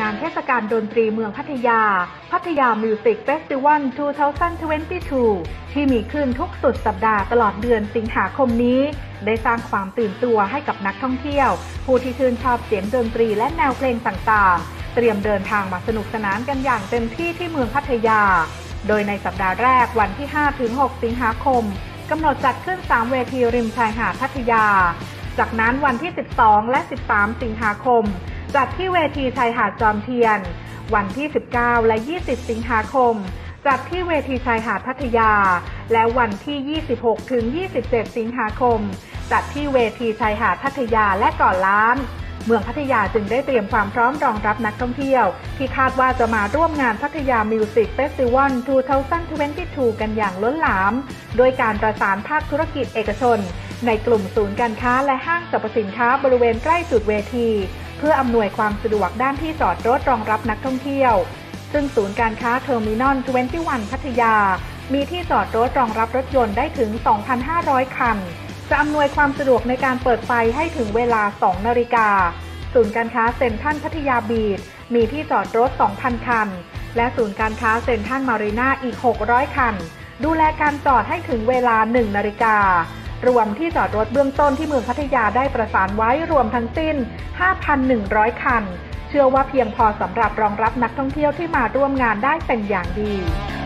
านเทศกาลดนตรีเมืองพัทยา พัทยามิวสิกเฟสติวัล 2022 ที่มีขึ้นทุกสุดสัปดาห์ตลอดเดือนสิงหาคมนี้ได้สร้างความตื่นตัวให้กับนักท่องเที่ยวผู้ที่ชื่นชอบเสียงดนตรีและแนวเพลงต่างๆเตรียมเดินทางมาสนุกสนานกันอย่างเต็มที่ที่เมืองพัทยาโดยในสัปดาห์แรกวันที่ 5-6 สิงหาคมกำหนดจัดขึ้น 3 เวทีริมชายหาดพัทยาจากนั้นวันที่ 12 และ 13 สิงหาคมจัดที่เวทีชายหาดจอมเทียนวันที่ 19 และ 20 สิงหาคมจัดที่เวทีชายหาดพัทยาและวันที่ 26 ถึง 27 สิงหาคมจัดที่เวทีชายหาดพัทยาและเกาะล้านเมืองพัทยาจึงได้เตรียมความพร้อมรองรับนักท่องเที่ยวที่คาดว่าจะมาร่วมงานพัทยามิวสิกเฟสติวัล 2022 กันอย่างล้นหลามโดยการประสานภาคธุรกิจเอกชนในกลุ่มศูนย์การค้าและห้างสรรพสินค้าบริเวณใกล้จุดเวทีเพื่ออำนวยความสะดวกด้านที่จอดรถรองรับนักท่องเที่ยวซึ่งศูนย์การค้าเทอร์มินอล 21 พัทยามีที่จอดรถรองรับรถยนต์ได้ถึง 2,500 คันจะอำนวยความสะดวกในการเปิดไฟให้ถึงเวลา 2 นาฬิกาศูนย์การค้าเซ็นทรัลพัทยาบีชมีที่จอดรถ 2,000 คันและศูนย์การค้าเซ็นทรัลมารีนาอีก 600 คันดูแลการจอดให้ถึงเวลา 1 นาฬิการวมที่จอดรถเบื้องต้นที่เมืองพัทยาได้ประสานไว้รวมทั้งสิ้น 5,100 คันเชื่อว่าเพียงพอสำหรับรองรับนักท่องเที่ยวที่มาร่วมงานได้เป็นอย่างดี